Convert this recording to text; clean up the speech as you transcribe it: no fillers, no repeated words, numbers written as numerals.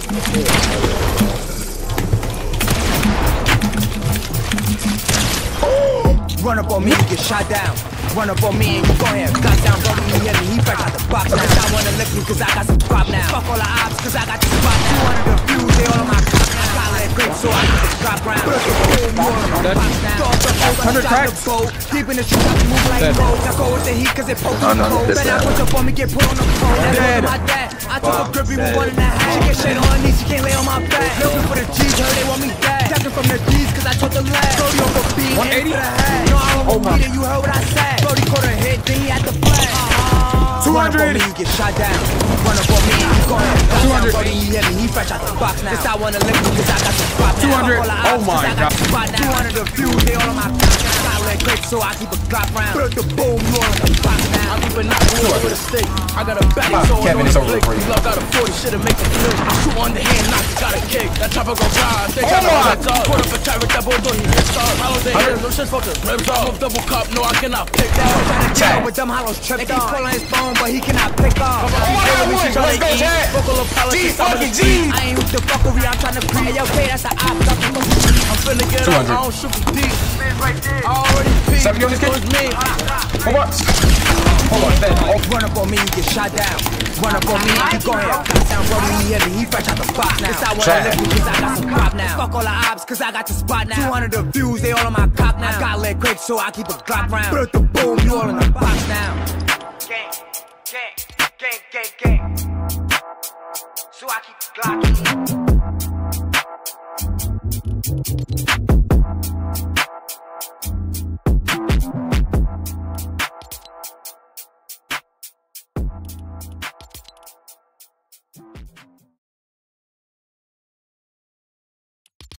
Run up on me, you get shot down. Run up on me and you go ahead, got down, brother, you hear me, he fresh out the box now. I wanna lick me cause I got some pop now. Fuck all the ops cause I got the spot now. 200 the views, they all on my cock now. I got that grip so I can just drop round. Boom, 100 cracks. Deep in the street, I can move like roads. I go with the heat cause it pokes me cold. Better I push up on me, get put on the phone. That's my dad. I took a grip, we were 1.5. She get shit on her knees, she can't lay on my back. Looking for the G's, heard they want me dead. Tapping from the D's cause I took the lag. Brody over beat, 180? No, I don't beat it, you heard what I said. Brody caught a hit, then he had the flag. 200. Run up on me, you get shot down. Run up on me, you go ahead. 200. Brody, you hear me, he fresh out the box now. This I wanna lick me cause I got the spot now. 200. Oh my god. 200 the views, they all on my cock now. Got that grip so I keep a Glock round. Put the boom, you all on the box now. I keep a knock with a stick. I got a back, so Kevin, it's over for you. Love got a 40, shit and make a flip. I shoot on the hand, knock, got a kick. That chopper go fly. They got a top. Put up a tyrant, that boy thought he hit stars. Hollows they hit, no shit for the ribs off. Double cup, no I cannot pick that. Trying to get with them hollows tripped on. Call on his phone, but he cannot pick off. Let's go, Chad. G fucking G. I ain't with the fuckery, I'm trying to create. Yo, okay, that's the op. I'm finna get up, I don't shoot the deep. I already peeped. 70 on this kid? Me. Hold on, Ben. Run up on me, you get shot down. Run up on me, you go ahead. Got down, bro, he hear me, he fresh out the box now. This I wanna live with cause I got some pop now. Fuck all the ops cause I got the spot now. 200 the views, they all on my cock now. I got lit quick so I keep a Glock round. Put the boom, you all in the box now. Gang, gang, gang, gang, gang. So I keep Glocking.